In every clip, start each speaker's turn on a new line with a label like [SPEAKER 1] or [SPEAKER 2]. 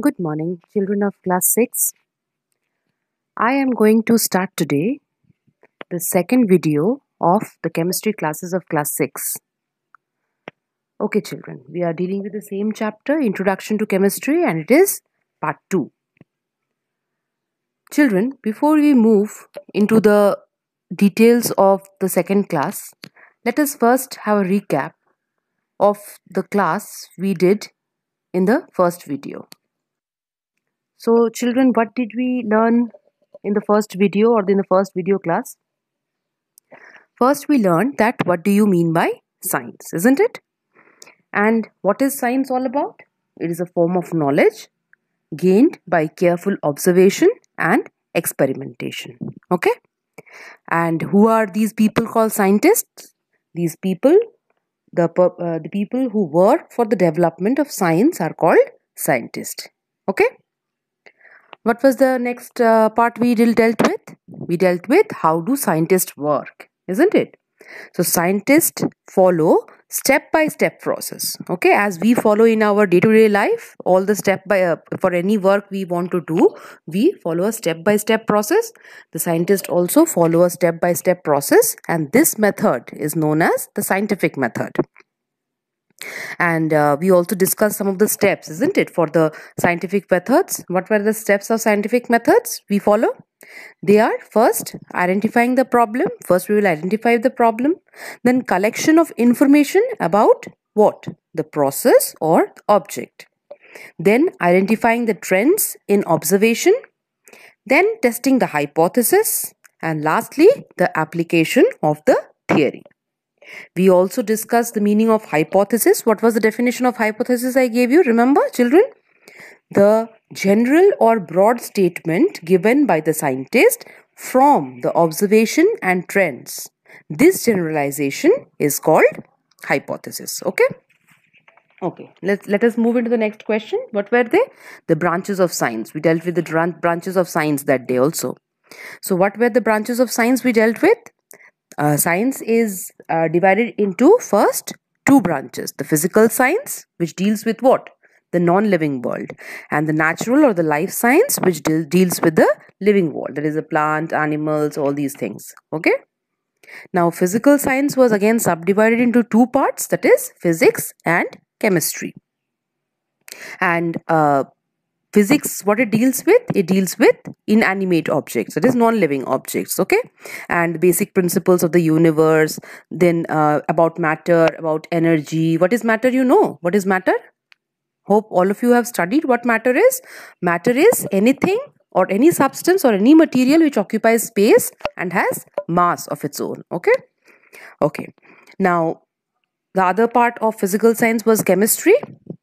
[SPEAKER 1] Good morning, children of class 6. I am going to start today the second video of the chemistry classes of class 6. Okay, children, we are dealing with the same chapter, Introduction to Chemistry, and it is part 2. Children, before we move into the details of the second class, let us first have a recap of the class we did in the first video. So, children, what did we learn in the first video or in the first video class? First, we learned that what do you mean by science, isn't it? And what is science all about? It is a form of knowledge gained by careful observation and experimentation. Okay? And who are these people called scientists? These people, the people who work for the development of science are called scientists. Okay? What was the next part we dealt with? We dealt with how do scientists work, isn't it? So scientists follow step-by-step process. Okay, as we follow in our day-to-day life, all the for any work we want to do, we follow a step-by-step process. The scientists also follow a step-by-step process, and this method is known as the scientific method. And we also discussed some of the steps, isn't it, for the scientific methods. What were the steps of scientific methods we follow? They are first identifying the problem. First we will identify the problem. Then collection of information about what? The process or object. Then identifying the trends in observation. Then testing the hypothesis. And lastly, the application of the theory. We also discussed the meaning of hypothesis. What was the definition of hypothesis I gave you? Remember, children? The general or broad statement given by the scientist from the observation and trends. This generalization is called hypothesis. Okay? Okay, let us move into the next question. What were they? The branches of science. We dealt with the branches of science that day also. So what were the branches of science we dealt with? Science is divided into first two branches. The physical science, which deals with what? The non-living world. And the natural or the life science, which deals with the living world. That is the plant, animals, all these things. Okay? Now, physical science was again subdivided into two parts. That is physics and chemistry. And physics, what it deals with inanimate objects, that is non-living objects. Okay, and basic principles of the universe. Then about matter, about energy. What is matter? You know what is matter? Hope all of you have studied what matter is. Matter is anything or any substance or any material which occupies space and has mass of its own. Okay, now the other part of physical science was chemistry.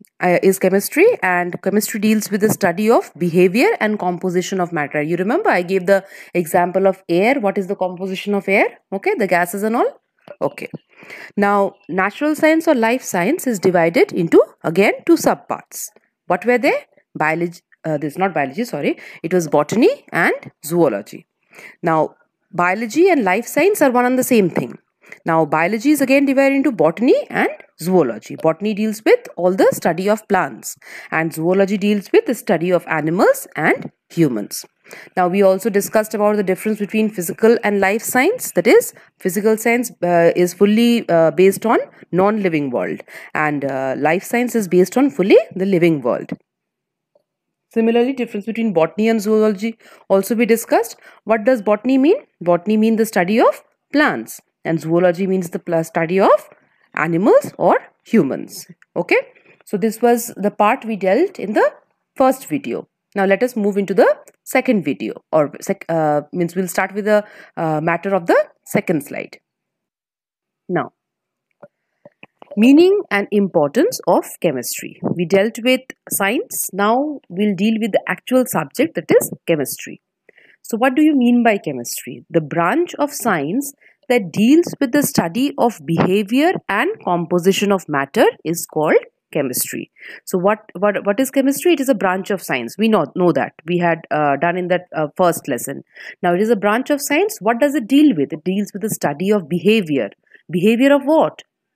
[SPEAKER 1] And chemistry deals with the study of behavior and composition of matter. You remember I gave the example of air. What is the composition of air? Okay, the gases and all. Okay. Now, natural science or life science is divided into again two subparts. What were they? Biology. This is not biology, sorry. It was botany and zoology. Now, biology and life science are one and the same thing. Now, biology is again divided into botany and zoology. Botany deals with all the study of plants and zoology deals with the study of animals and humans. Now, we also discussed about the difference between physical and life science. That is, physical science is fully based on non-living world and life science is based on fully the living world. Similarly, difference between botany and zoology also be discussed. What does botany mean? Botany means the study of plants. And zoology means the study of animals or humans. Okay. So this was the part we dealt in the first video. Now let us move into the second video, or means we'll start with the matter of the second slide. Now, meaning and importance of chemistry. We dealt with science. Now we'll deal with the actual subject, that is chemistry. So what do you mean by chemistry? The branch of science that deals with the study of behavior and composition of matter is called chemistry. So what is chemistry? It is a branch of science. We know that. We had done in that first lesson. Now it is a branch of science. What does it deal with? It deals with the study of behavior. Behavior of what?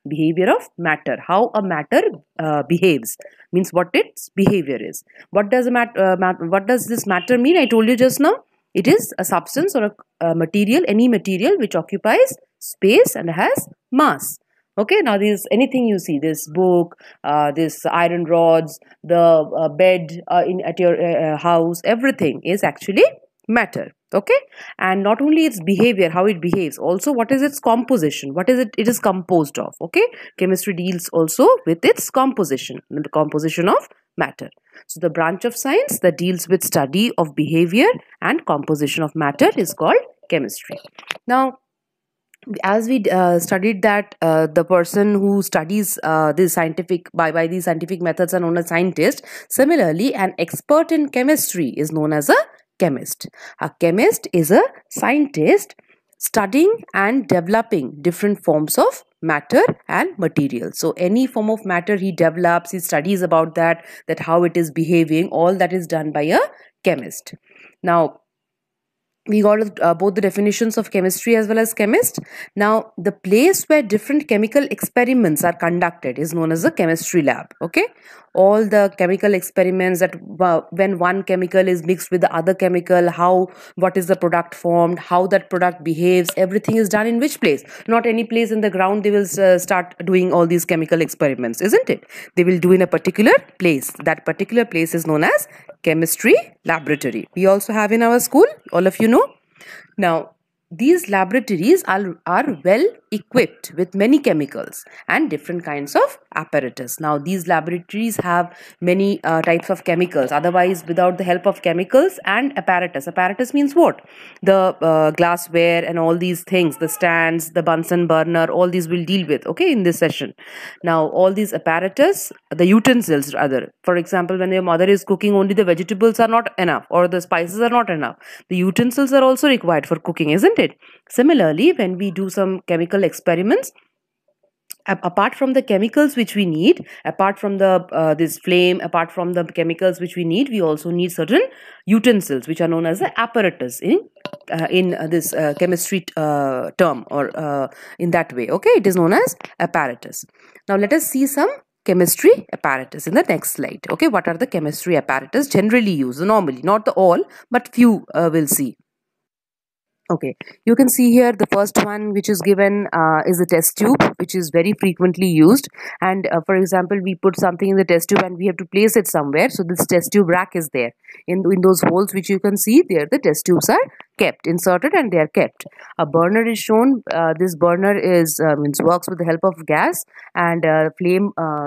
[SPEAKER 1] Behavior of matter. How a matter behaves means what its behavior is. What does what does this matter mean? I told you just now. It is a substance or a material, any material which occupies space and has mass. Okay, now this anything you see, this book, this iron rods, the bed in at your house, everything is actually matter. Okay, and not only its behavior, how it behaves, also what is its composition, what is it is composed of. Okay, chemistry deals also with its composition, the composition of matter. So the branch of science that deals with study of behavior and composition of matter is called chemistry. Now, as we studied that the person who studies this scientific by these scientific methods are known as scientist. Similarly, an expert in chemistry is known as a chemist. A chemist is a scientist studying and developing different forms of matter and material. So any form of matter he develops, he studies about that how it is behaving, all that is done by a chemist. Now, we got both the definitions of chemistry as well as chemist. Now, the place where different chemical experiments are conducted is known as a chemistry lab. Okay, all the chemical experiments that when one chemical is mixed with the other chemical, what is the product formed, how that product behaves, everything is done in which place? Not any place in the ground they will start doing all these chemical experiments, isn't it? They will do in a particular place. That particular place is known as chemistry laboratory. We also have in our school, all of you know. Now, these laboratories are well equipped with many chemicals and different kinds of apparatus. Now, these laboratories have many types of chemicals. Otherwise, without the help of chemicals and apparatus means what? The glassware and all these things, the stands, the Bunsen burner, all these will deal with, okay, in this session. Now, all these apparatus, the utensils rather. For example, when your mother is cooking, only the vegetables are not enough or the spices are not enough. The utensils are also required for cooking, isn't it? Similarly, when we do some chemical experiments, apart from the chemicals which we need, apart from the this flame, apart from the chemicals which we need, we also need certain utensils which are known as the apparatus in this chemistry term, or in that way. Okay, it is known as apparatus. Now let us see some chemistry apparatus in the next slide. Okay, what are the chemistry apparatus generally used? Normally, not the all, but few will see. Okay, you can see here the first one which is given is a test tube, which is very frequently used. And for example, we put something in the test tube and we have to place it somewhere. So this test tube rack is there. In those holes which you can see there, the test tubes are kept, inserted, and they are kept. A burner is shown. This burner works with the help of gas, and flame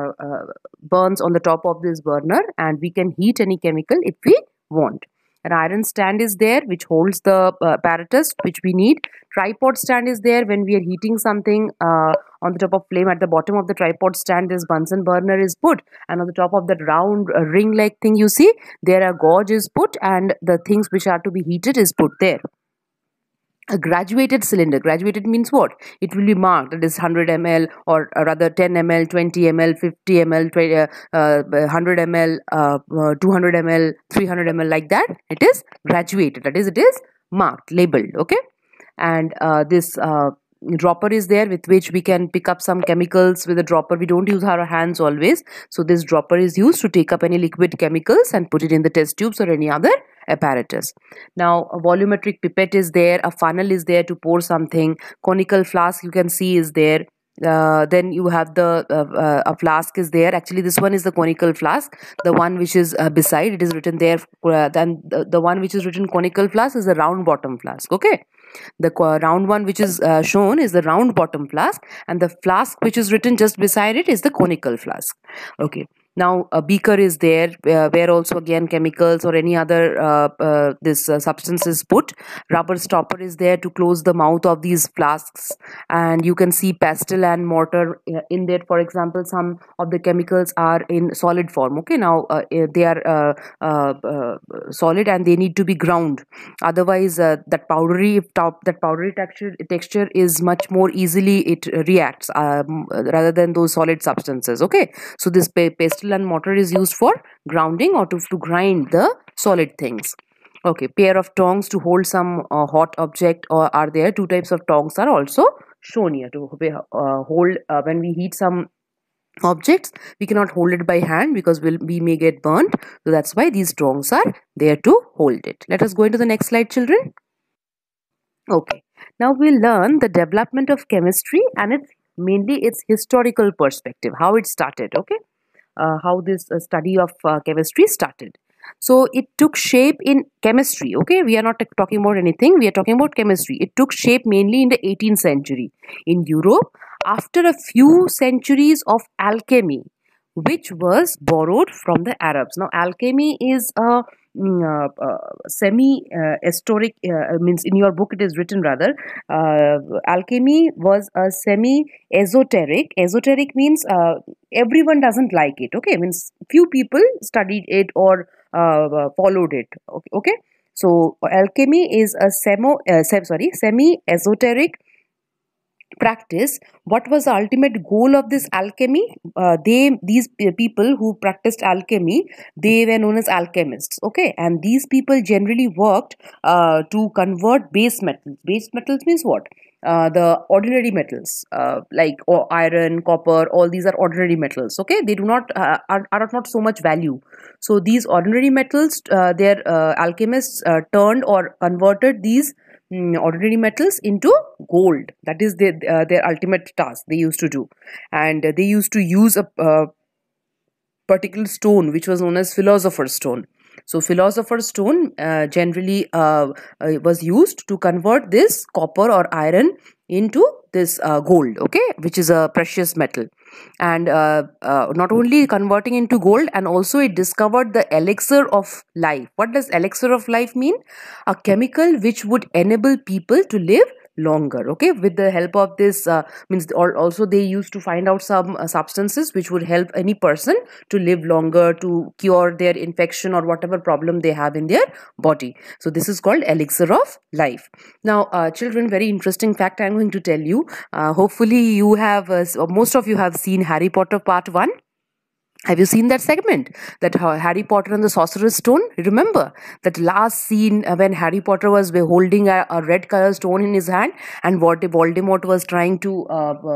[SPEAKER 1] burns on the top of this burner, and we can heat any chemical if we want. An iron stand is there which holds the apparatus which we need. Tripod stand is there when we are heating something on the top of flame. At the bottom of the tripod stand, this Bunsen burner is put, and on the top of that round ring-like thing you see, there a gauge is put, and the things which are to be heated is put there. A graduated cylinder. Graduated means what? It will be marked. That is 100 ml, or rather 10 ml, 20 ml, 50 ml, 100 ml, 200 ml, 300 ml, like that. It is graduated. That is, it is marked, labeled. Okay, and this dropper is there with which we can pick up some chemicals. With a dropper, we don't use our hands always. So this dropper is used to take up any liquid chemicals and put it in the test tubes or any other apparatus. Now, a volumetric pipette is there. A funnel is there to pour something. Conical flask you can see is there. Then you have the a flask is there. Actually, this one is the conical flask. The one which is beside it is written there. Then the one which is written conical flask is the round bottom flask. Okay. The round one which is shown is the round bottom flask, and the flask which is written just beside it is the conical flask. Okay. Now a beaker is there where also again chemicals or any other substance is put. Rubber stopper is there to close the mouth of these flasks, and you can see pestle and mortar in there. For example, some of the chemicals are in solid form. Okay, now they are solid and they need to be ground. Otherwise, that powdery texture is much more easily it reacts rather than those solid substances. Okay, so this pestle and mortar is used for grounding or to grind the solid things. Okay, pair of tongs to hold some hot object or are there. Two types of tongs are also shown here to hold when we heat some objects. We cannot hold it by hand because we may get burnt. So that's why these tongs are there to hold it. Let us go into the next slide, children. Okay, now we'll learn the development of chemistry and its mainly its historical perspective, how it started. Okay, how this study of chemistry started. So it took shape in chemistry. Okay, we are not talking about anything, we are talking about chemistry. It took shape mainly in the 18th century in Europe after a few centuries of alchemy, which was borrowed from the Arabs. Now, alchemy is a semi historic, means in your book it is written rather, alchemy was a semi esoteric. Esoteric means everyone doesn't like it. Okay, means few people studied it or followed it. Okay, okay. So alchemy is a semi esoteric practice. What was the ultimate goal of this alchemy? These people who practiced alchemy, they were known as alchemists. Okay, and these people generally worked to convert base metals. Base metals means what? The ordinary metals, like iron, copper, all these are ordinary metals. Okay, they do not are of not so much value. So these ordinary metals, their alchemists turned or converted these ordinary metals into gold. That is their ultimate task they used to do. And they used to use a particular stone which was known as philosopher's stone. So philosopher's stone generally was used to convert this copper or iron into this gold, okay, which is a precious metal. And not only converting into gold, and also it discovered the elixir of life. What does elixir of life mean? A chemical which would enable people to live longer. Okay, with the help of this means, or also they used to find out some substances which would help any person to live longer, to cure their infection or whatever problem they have in their body. So this is called elixir of life. Now children, very interesting fact I'm going to tell you. Hopefully you have most of you have seen Harry Potter part 1. Have you seen that segment? That Harry Potter and the Sorcerer's Stone? Remember that last scene when Harry Potter was holding a red color stone in his hand, and what Voldemort was trying to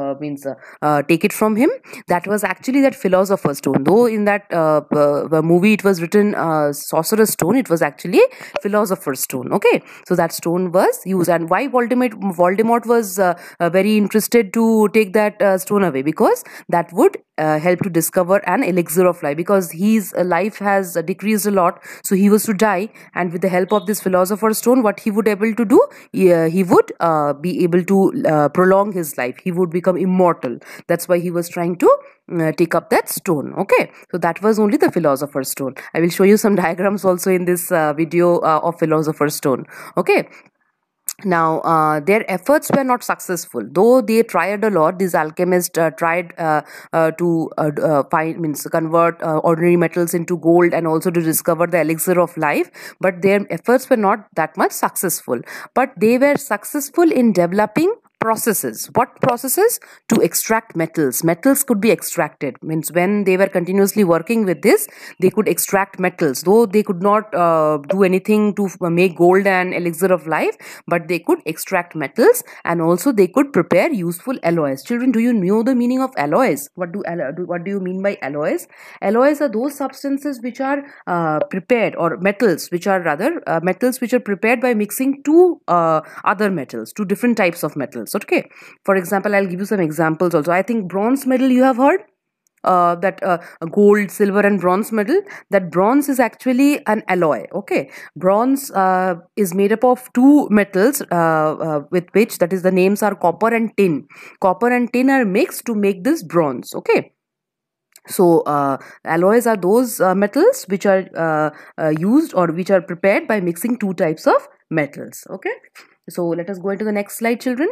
[SPEAKER 1] take it from him? That was actually that Philosopher's Stone. Though in that movie it was written Sorcerer's Stone, it was actually Philosopher's Stone. Okay, so that stone was used. And why Voldemort was very interested to take that stone away? Because that would help to discover an elixir of life, because his life has decreased a lot, so he was to die, and with the help of this philosopher's stone, what he would able to do, he would be able to prolong his life, he would become immortal. That's why he was trying to take up that stone. Okay, so that was only the philosopher's stone. I will show you some diagrams also in this video of philosopher's stone. Okay, now their efforts were not successful, though they tried a lot. These alchemists tried to find, means convert ordinary metals into gold, and also to discover the elixir of life, but their efforts were not that much successful. But they were successful in developing processes. What processes? To extract metals. Metals could be extracted, means when they were continuously working with this, they could extract metals, though they could not do anything to make gold and elixir of life, but they could extract metals, and also they could prepare useful alloys. Children, do you know the meaning of alloys? What do you mean by alloys? Alloys are those substances which are prepared, or metals which are rather metals which are prepared by mixing two other metals, two different types of metals. Okay, for example, I'll give you some examples also. I think bronze medal you have heard, that gold, silver and bronze medal. That bronze is actually an alloy. Okay, bronze is made up of two metals with which, that is, the names are copper and tin. Copper and tin are mixed to make this bronze. Okay, so alloys are those metals which are used, or which are prepared by mixing two types of metals. Okay, so let us go into the next slide, children.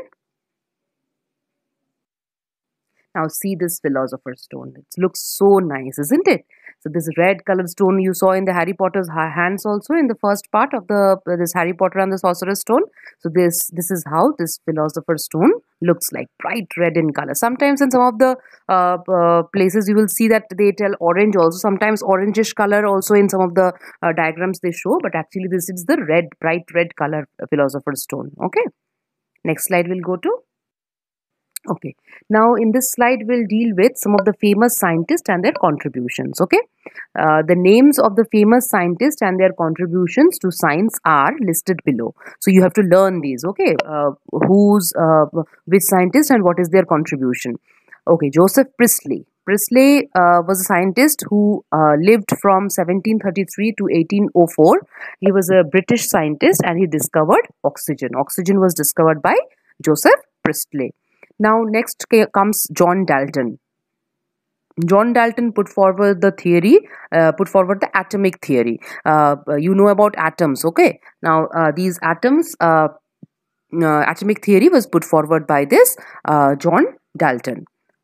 [SPEAKER 1] Now see this philosopher's stone. It looks so nice, isn't it? So this red colored stone you saw in the Harry Potter's hands also in the first part of the this Harry Potter and the Sorcerer's Stone. So this is how this philosopher's stone looks like, bright red in color. Sometimes in some of the places you will see that they tell orange also. Sometimes orangish color also in some of the diagrams they show. But actually this is the red, bright red color philosopher's stone. Okay. Next slide we'll go to. Okay. Now, in this slide, we'll deal with some of the famous scientists and their contributions. Okay. The names of the famous scientists and their contributions to science are listed below. So you have to learn these. Okay. Who's which scientist and what is their contribution? Okay. Joseph Priestley. Priestley was a scientist who lived from 1733 to 1804. He was a British scientist and he discovered oxygen. Oxygen was discovered by Joseph Priestley. Now, next comes John Dalton. John Dalton put forward the theory, put forward the atomic theory. You know about atoms, okay? Now, these atoms, atomic theory was put forward by this John Dalton.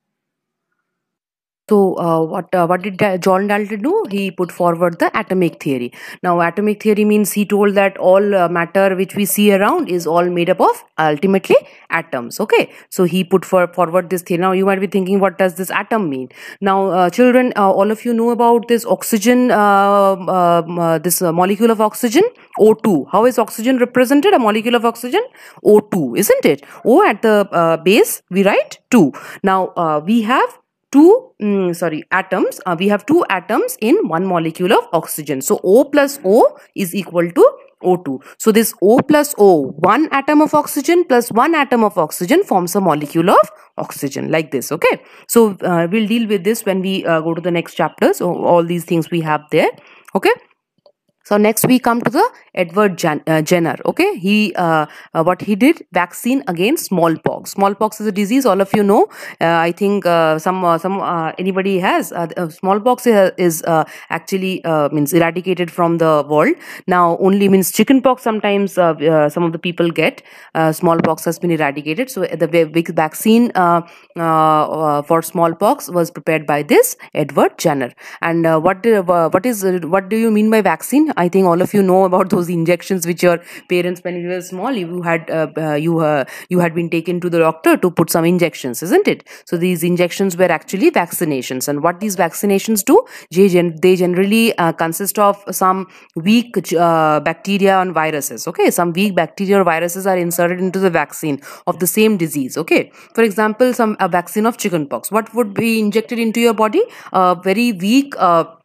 [SPEAKER 1] So, what did John Dalton do? He put forward the atomic theory. Now, atomic theory means he told that all matter which we see around is all made up of ultimately atoms. Okay, so he put forward this theory. Now, you might be thinking, what does this atom mean? Now, children, all of you know about this oxygen, this molecule of oxygen, O2. How is oxygen represented? A molecule of oxygen, O2, isn't it? O at the base, we write 2. Now, we have atoms. We have two atoms in one molecule of oxygen. So O plus O is equal to O2. So this O plus O, one atom of oxygen plus one atom of oxygen forms a molecule of oxygen, like this. Okay, so we'll deal with this when we go to the next chapter. So all these things we have there. Okay. So next we come to the Edward Jenner. Okay, he what he did, vaccine against smallpox. Smallpox is a disease, all of you know. I think some anybody has smallpox is actually means eradicated from the world now. Only means chickenpox sometimes some of the people get. Smallpox has been eradicated. So the big vaccine for smallpox was prepared by this Edward Jenner. And what do you mean by vaccine? I think all of you know about those injections which your parents, when you were small, you had been taken to the doctor to put some injections, isn't it? So these injections were actually vaccinations. And what these vaccinations do, they generally consist of some weak bacteria and viruses. Okay, some weak bacteria or viruses are inserted into the vaccine of the same disease. Okay, for example, a vaccine of chickenpox. What would be injected into your body? A very weak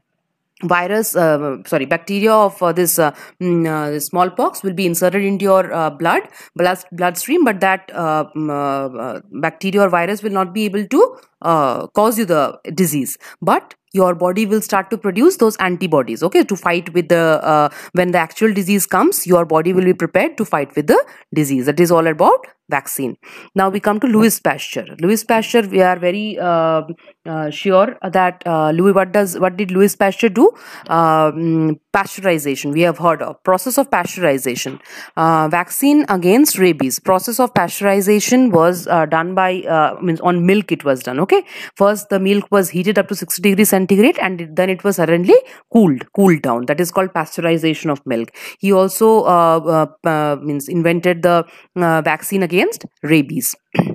[SPEAKER 1] bacteria of this smallpox will be inserted into your bloodstream, but that bacteria or virus will not be able to cause you the disease, but your body will start to produce those antibodies, okay, to fight with the when the actual disease comes, your body will be prepared to fight with the disease. That is all about vaccine. Now we come to Louis Pasteur. Louis Pasteur, we are very sure that what did Louis Pasteur do? Pasteurization, we have heard of process of pasteurization. Vaccine against rabies. Process of pasteurization was done by means on milk. It was done. Okay, first the milk was heated up to 60 degrees centigrade, and then it was suddenly cooled down. That is called pasteurization of milk. He also means invented the vaccine against rabies.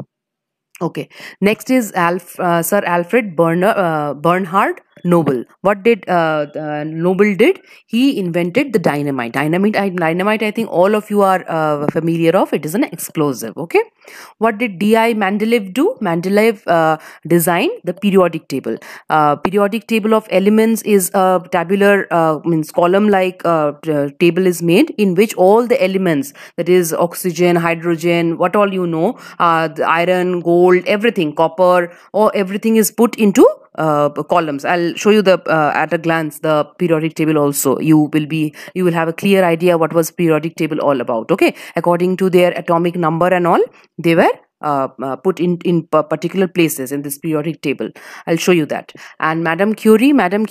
[SPEAKER 1] Okay, next is Sir Alfred Bernhard Noble. What did Noble did? He invented the dynamite. Dynamite. I think all of you are familiar of. It is an explosive. Okay. What did D.I. Mendeleev do? Mendeleev designed the periodic table. Periodic table of elements is a tabular means column like table is made in which all the elements, that is oxygen, hydrogen, what all you know, the iron, gold, everything, copper, or everything is put into columns. I'll show you the at a glance the periodic table also. You will have a clear idea what was periodic table all about. Okay, according to their atomic number and all, they were put in particular places in this periodic table. I'll show you that. And Madame Curie, Marie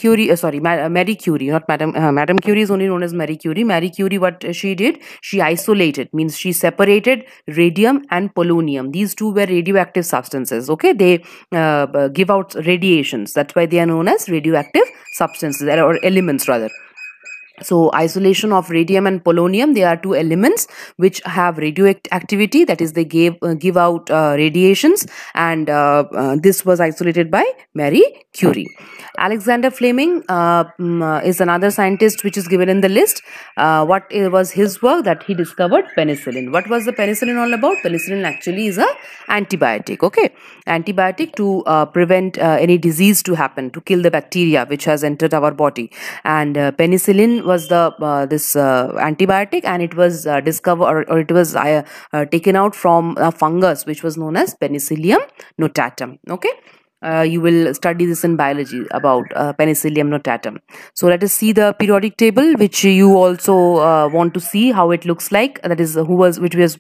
[SPEAKER 1] Curie, not Madame Curie is only known as Marie Curie. Marie Curie, what she did, she isolated, means she separated radium and polonium. These two were radioactive substances. Okay, they give out radiations. That's why they are known as radioactive substances or elements rather. So isolation of radium and polonium, they are two elements which have radioactivity, that is they give out radiations, and this was isolated by Marie Curie. Alexander Fleming is another scientist which is given in the list. Was his work? That he discovered penicillin. What was the penicillin all about? Penicillin actually is a antibiotic. Okay, antibiotic to prevent any disease to happen, to kill the bacteria which has entered our body. And penicillin was the this antibiotic, and it was discovered, or it was taken out from a fungus which was known as Penicillium notatum. Okay, you will study this in biology about Penicillium notatum. So let us see the periodic table, which you also want to see how it looks like. That is which was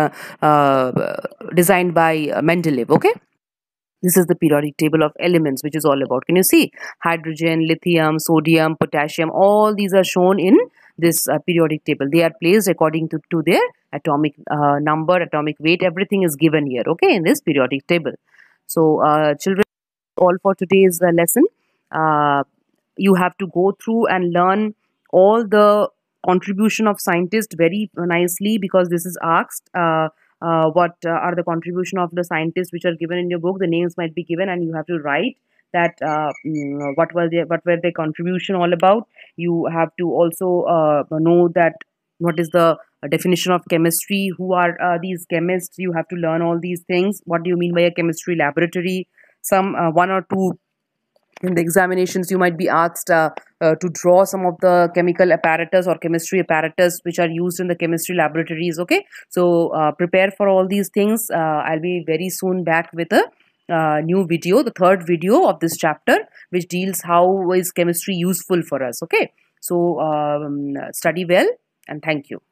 [SPEAKER 1] designed by Mendeleev. Okay. This is the periodic table of elements, which is all about. Can you see? Hydrogen, lithium, sodium, potassium, all these are shown in this periodic table. They are placed according to their atomic number, atomic weight. Everything is given here, okay, in this periodic table. So, children, all for today's lesson. Uh, you have to go through and learn all the contribution of scientists very nicely, because this is asked. What are the contribution of the scientists which are given in your book? The names might be given, and you have to write that what were their contribution all about. You have to also know that what is the definition of chemistry, who are these chemists. You have to learn all these things. What do you mean by a chemistry laboratory? Some one or two in the examinations you might be asked to draw some of the chemical apparatus or chemistry apparatus which are used in the chemistry laboratories. Okay, so prepare for all these things. I'll be very soon back with a new video, the third video of this chapter, which deals how is chemistry useful for us. Okay, so study well, and thank you.